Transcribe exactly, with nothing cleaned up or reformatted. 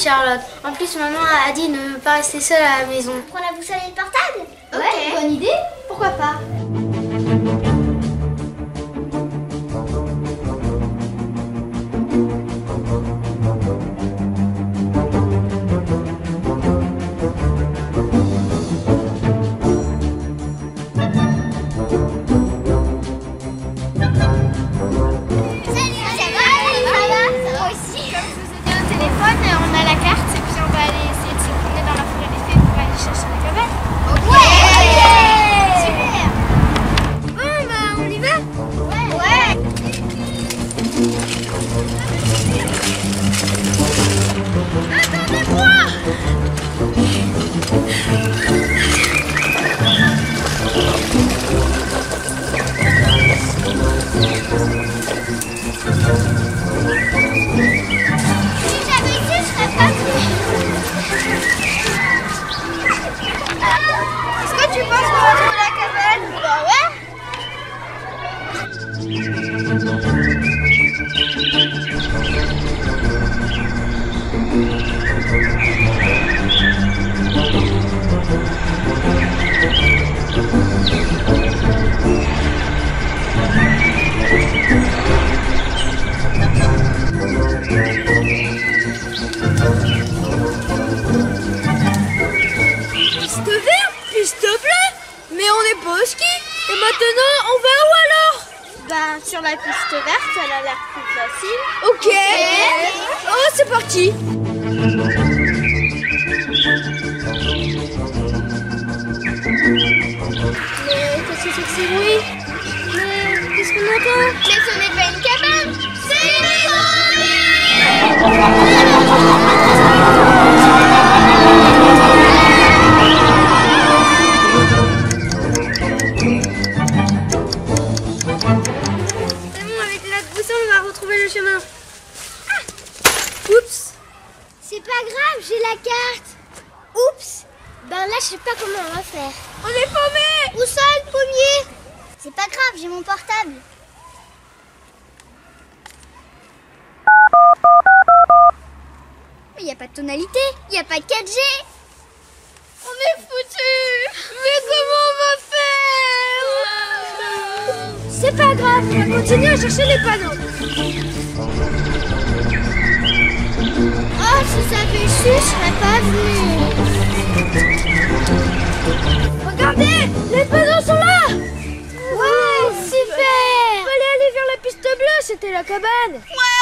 Charlotte. En plus, maman a dit de ne pas rester seule à la maison. Prends la boussole et le portable. Ouais, bonne idée. Pourquoi pas? Sur la piste verte, elle a l'air plus facile. Ok. Oh, c'est parti. Mais qu'est-ce que c'est que ces bruits? Mais qu'est-ce qu'on entend? Mais ce n'est pas une cabane, c'est une maison. Le chemin. Ah. Oups. C'est pas grave, j'ai la carte. Oups. Ben là, je sais pas comment on va faire. On est paumés. Où ça, le premier? C'est pas grave, j'ai mon portable. Mais y a pas de tonalité, y a pas de quatre G. On est foutus. Mais comment on va faire? C'est pas grave, on va continuer à chercher les panneaux. Oh, si ça avait su, je serais pas venue. Regardez, les panneaux sont là. Ouais, super. Fallait aller vers la piste bleue, c'était la cabane. Ouais.